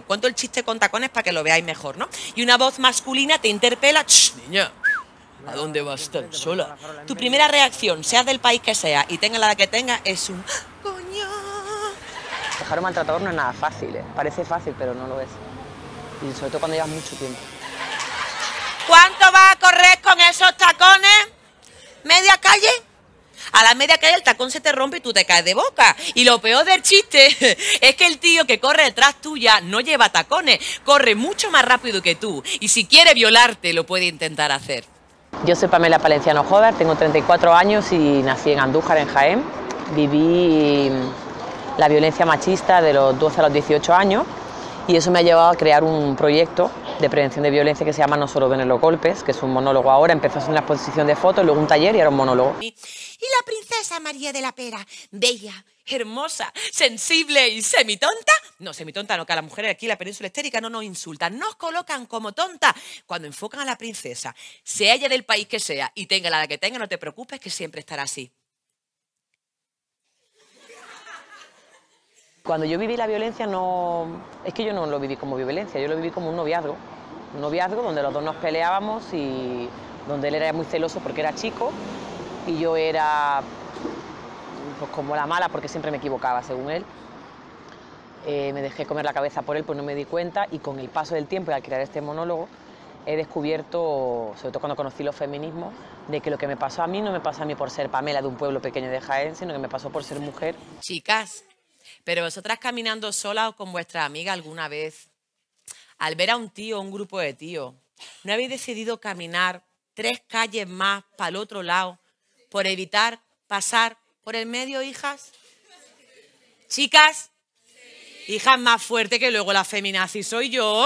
cuento el chiste con tacones para que lo veáis mejor, ¿no? Y una voz masculina te interpela, ¡shh, niña! ¿A dónde vas tan sola? Tu primera reacción, seas del país que sea y tenga la que tenga, es un ¡coño! Dejar un maltratador no es nada fácil, ¿eh? Parece fácil, pero no lo es. Y sobre todo cuando llevas mucho tiempo. ¿Cuánto vas a correr con esos tacones? ¿Media calle? A la media calle el tacón se te rompe y tú te caes de boca. Y lo peor del chiste es que el tío que corre detrás tuya no lleva tacones, corre mucho más rápido que tú. Y si quiere violarte, lo puede intentar hacer. Yo soy Pamela Palenciano Jover, tengo 34 años y nací en Andújar, en Jaén. Viví la violencia machista de los 12 a los 18 años y eso me ha llevado a crear un proyecto de prevención de violencia que se llama No solo ven los golpes, que es un monólogo ahora, empezó a ser una exposición de fotos, luego un taller y ahora un monólogo. Y la princesa María de la Pera, bella, hermosa, sensible y semitonta. No, semitonta no, que a las mujeres aquí en la península ibérica no nos insultan, nos colocan como tonta. Cuando enfocan a la princesa, sea ella del país que sea y tenga la que tenga, no te preocupes que siempre estará así. Cuando yo viví la violencia, es que yo no lo viví como violencia, yo lo viví como un noviazgo donde los dos nos peleábamos y donde él era muy celoso porque era chico y yo era pues como la mala porque siempre me equivocaba según él. Me dejé comer la cabeza por él, pues no me di cuenta y con el paso del tiempo y al crear este monólogo he descubierto, sobre todo cuando conocí los feminismos, de que lo que me pasó a mí no me pasó a mí por ser Pamela de un pueblo pequeño de Jaén, sino que me pasó por ser mujer. Chicas, pero vosotras caminando solas o con vuestra amiga alguna vez, al ver a un tío o un grupo de tíos, ¿no habéis decidido caminar 3 calles más para el otro lado por evitar pasar por el medio, hijas? Chicas, hijas más fuerte que luego la feminazi soy yo.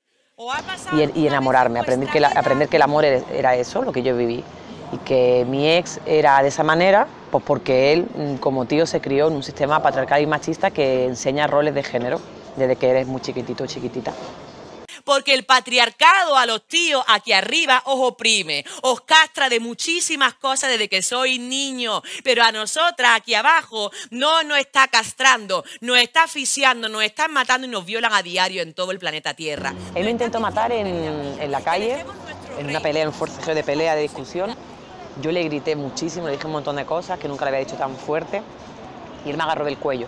Y enamorarme, aprender que el amor era eso, lo que yo viví. Y que mi ex era de esa manera, pues porque él, como tío, se crió en un sistema patriarcal y machista que enseña roles de género desde que eres muy chiquitito o chiquitita. Porque el patriarcado a los tíos aquí arriba os oprime, os castra de muchísimas cosas desde que sois niños, pero a nosotras aquí abajo no nos está castrando, nos está asfixiando, nos están matando y nos violan a diario en todo el planeta Tierra. Él me intentó matar en la calle, en una pelea, en un forcejeo de pelea, de discusión. Yo le grité muchísimo, le dije un montón de cosas que nunca le había dicho tan fuerte y él me agarró del cuello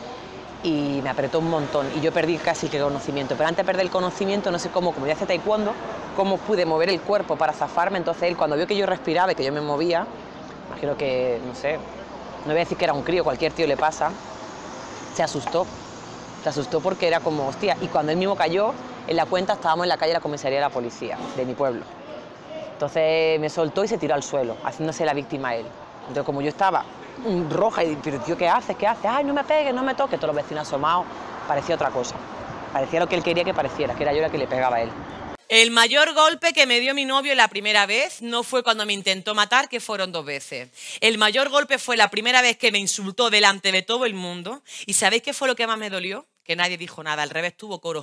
y me apretó un montón y yo perdí casi el conocimiento, pero antes de perder el conocimiento, no sé cómo, como yo hacía taekwondo, cómo pude mover el cuerpo para zafarme, entonces él cuando vio que yo respiraba y que yo me movía, imagino que, no sé, no voy a decir que era un crío, cualquier tío le pasa, se asustó porque era como, hostia, y cuando él mismo cayó, en la cuenta estábamos en la calle de la comisaría de la policía, de mi pueblo. Entonces me soltó y se tiró al suelo, haciéndose la víctima a él. Entonces como yo estaba roja y pero tío, ¿qué haces? ¿Qué haces? Ay, no me pegues, no me toques. Todos los vecinos asomados, parecía otra cosa. Parecía lo que él quería que pareciera, que era yo la que le pegaba a él. El mayor golpe que me dio mi novio la primera vez no fue cuando me intentó matar, que fueron 2 veces. El mayor golpe fue la primera vez que me insultó delante de todo el mundo. ¿Y sabéis qué fue lo que más me dolió? Que nadie dijo nada, al revés tuvo coro.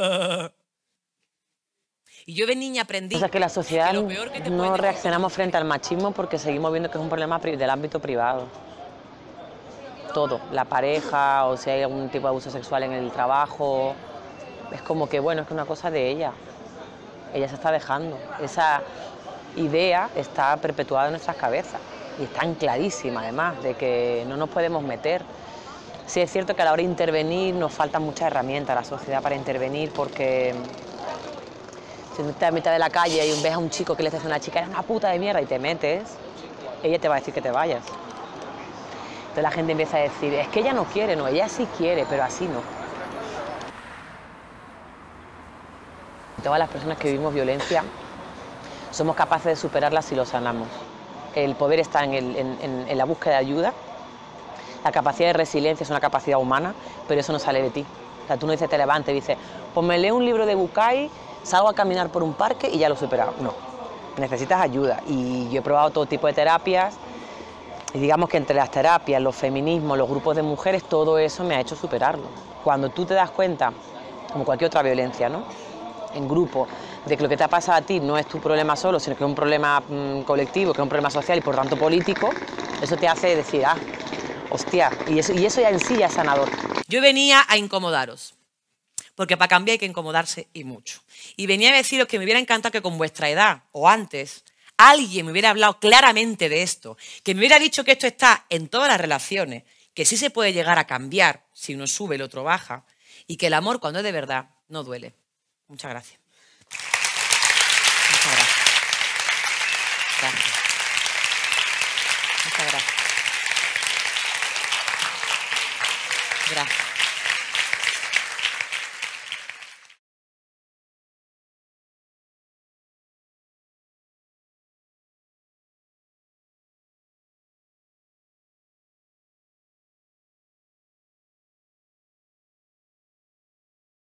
Y yo de niña aprendí... O sea, que la sociedad no reaccionamos frente al machismo porque seguimos viendo que es un problema del ámbito privado. Todo, la pareja, o si hay algún tipo de abuso sexual en el trabajo, es como que, bueno, es que una cosa de ella. Ella se está dejando. Esa idea está perpetuada en nuestras cabezas y está clarísima, además, de que no nos podemos meter. Sí es cierto que a la hora de intervenir nos faltan muchas herramientas a la sociedad para intervenir porque... Si tú estás a mitad de la calle y ves a un chico que le dice a una chica, eres una puta de mierda y te metes, ella te va a decir que te vayas. Entonces la gente empieza a decir, es que ella no quiere, no, ella sí quiere, pero así no. Todas las personas que vivimos violencia somos capaces de superarla si lo sanamos. El poder está en la búsqueda de ayuda. La capacidad de resiliencia es una capacidad humana, pero eso no sale de ti. O sea, tú no dices, te levantes y dices, pues me leo un libro de Bucay, salgo a caminar por un parque y ya lo he superado. No, necesitas ayuda y yo he probado todo tipo de terapias y digamos que entre las terapias, los feminismos, los grupos de mujeres, todo eso me ha hecho superarlo. Cuando tú te das cuenta, como cualquier otra violencia, ¿no?, en grupo, de que lo que te ha pasado a ti no es tu problema solo, sino que es un problema colectivo, que es un problema social y por tanto político, eso te hace decir, ah, hostia, y eso ya en sí ya es sanador. Yo venía a incomodaros. porque para cambiar hay que incomodarse y mucho. Y venía a deciros que me hubiera encantado que con vuestra edad o antes alguien me hubiera hablado claramente de esto, que me hubiera dicho que esto está en todas las relaciones, que sí se puede llegar a cambiar si uno sube, el otro baja, y que el amor, cuando es de verdad, no duele. Muchas gracias. Muchas gracias. Gracias. Muchas gracias. Gracias.